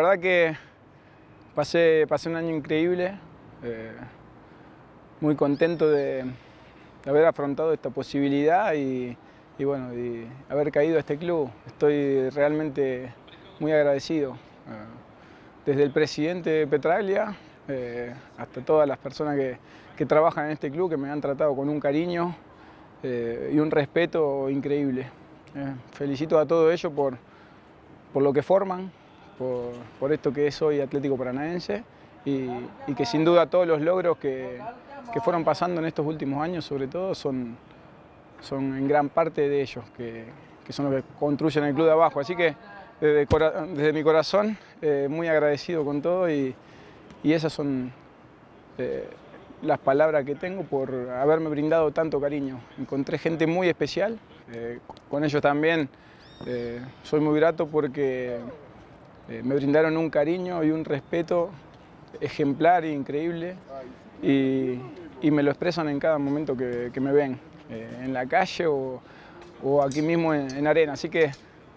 verdad que pasé un año increíble, muy contento de haber afrontado esta posibilidad y bueno, y haber caído a este club. Estoy realmente muy agradecido. Desde el presidente de Petraglia hasta todas las personas que trabajan en este club, que me han tratado con un cariño y un respeto increíble. Felicito a todos ellos por lo que forman, por esto que es hoy Atlético Paranaense y que sin duda todos los logros que fueron pasando en estos últimos años, sobre todo, son en gran parte de ellos, que son los que construyen el club de abajo. Así que desde mi corazón, muy agradecido con todo y esas son las palabras que tengo por haberme brindado tanto cariño. Encontré gente muy especial, con ellos también soy muy grato porque me brindaron un cariño y un respeto ejemplar e increíble y me lo expresan en cada momento que me ven, en la calle o aquí mismo en arena. Así que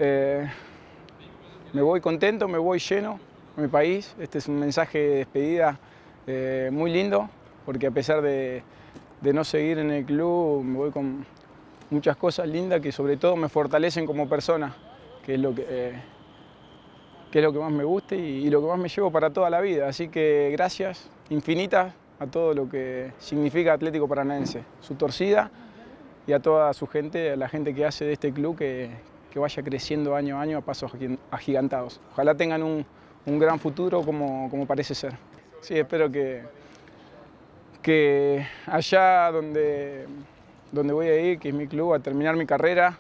me voy contento, me voy lleno a mi país. Este es un mensaje de despedida muy lindo, porque a pesar de no seguir en el club, me voy con muchas cosas lindas que sobre todo me fortalecen como persona, que es lo que más me gusta y lo que más me llevo para toda la vida. Así que gracias infinitas a todo lo que significa Atlético Paranaense, su torcida y a toda su gente, a la gente que hace de este club que vaya creciendo año a año a pasos agigantados. Ojalá tengan un gran futuro como parece ser. Sí, espero que allá donde voy a ir, que es mi club, a terminar mi carrera,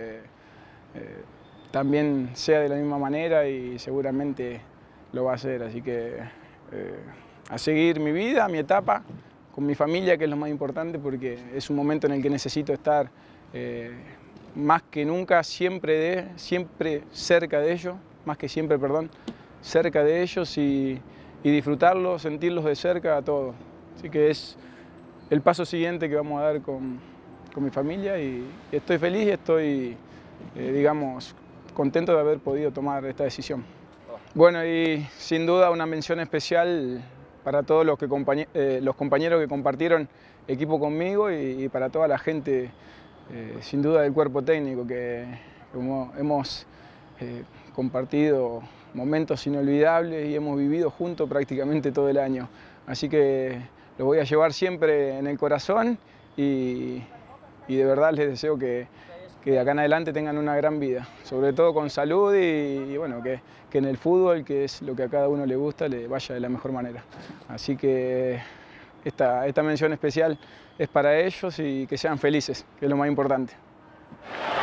también sea de la misma manera y seguramente lo va a hacer. Así que a seguir mi vida, mi etapa, con mi familia, que es lo más importante, porque es un momento en el que necesito estar más que nunca, siempre cerca de ellos, más que siempre, perdón, cerca de ellos y disfrutarlos, sentirlos de cerca a todos. Así que es el paso siguiente que vamos a dar con mi familia y estoy feliz y estoy, digamos, contento de haber podido tomar esta decisión. Bueno, y sin duda una mención especial para todos los compañeros que compartieron equipo conmigo y para toda la gente, sin duda del cuerpo técnico, que hemos compartido momentos inolvidables y hemos vivido juntos prácticamente todo el año. Así que lo voy a llevar siempre en el corazón y de verdad les deseo que de acá en adelante tengan una gran vida, sobre todo con salud y bueno, que en el fútbol, que es lo que a cada uno le gusta, le vaya de la mejor manera. Así que esta mención especial es para ellos y que sean felices, que es lo más importante.